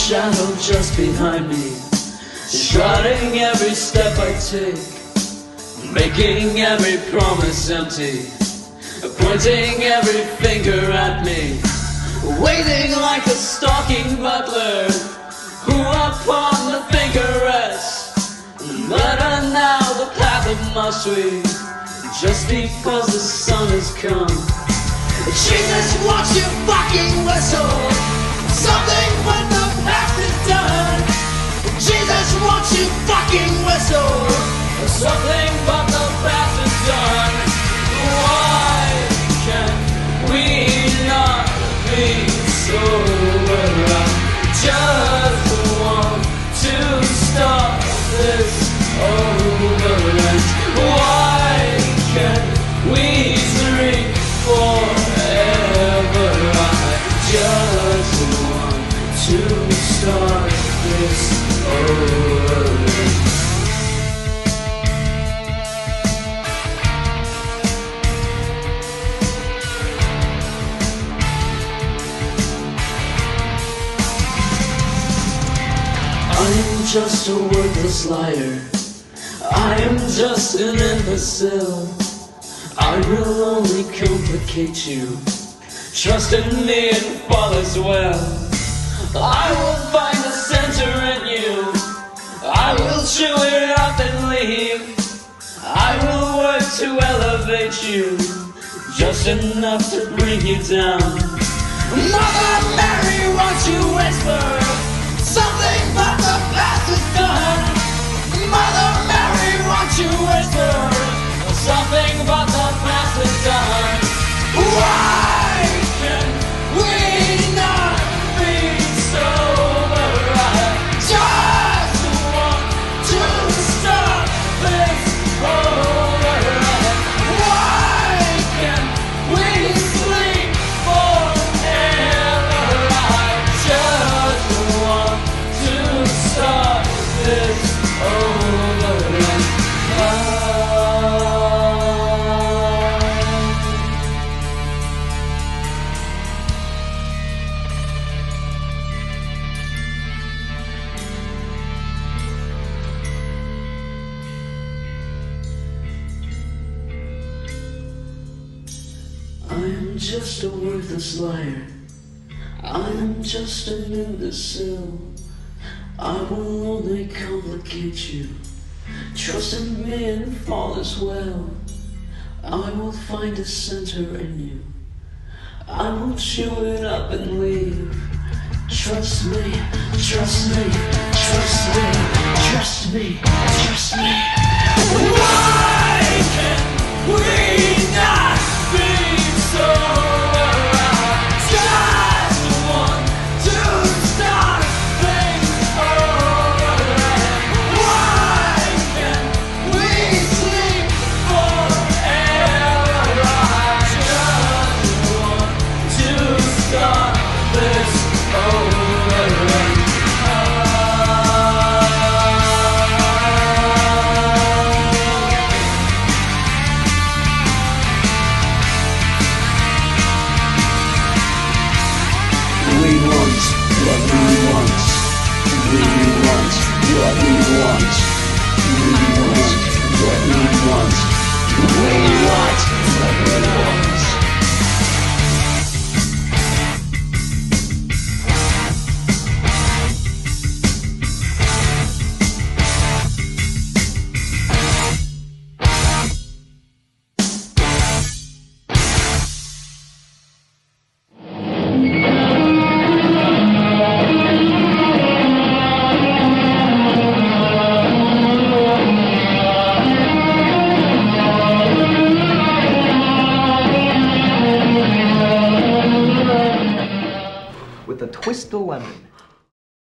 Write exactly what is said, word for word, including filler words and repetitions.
shadow just behind me, shrouding every step I take, making every promise empty, pointing every finger at me, waiting like a stalking butler who upon the finger rests. Let her now the path of my sweet, just because the sun has come. Jesus, won't you fucking whistle something when the past is done? Jesus, won't you fucking whistle something but the past is done? Why can't we not be sober? I just want to start this over. And why can't we drink forever? I just want to start this over. I am just a worthless liar, I am just an imbecile. I will only complicate you, trust in me and fall as well. I will find the center in you, I will chew it up and leave. I will work to elevate you, just enough to bring you down. Mother Mary, won't you whisper something but the past is done? Mother Mary, won't you whisper something but the past is done? Why can we not be sober? I just want to start this over. Why can't we sleep forever? I just want to start this over. I am just a worthless liar, I am just an imbecile. I will only complicate you, trust in me and fall as well. I will find a center in you, I will chew it up and leave. Trust me, trust me, trust me, trust me, trust me. Why can we not be sober? I just want to start things over. Why can't we sleep forever? I just want to start this over. We want what we want. We want what we want. We want what we want. We want what we want. With a twist of lemon.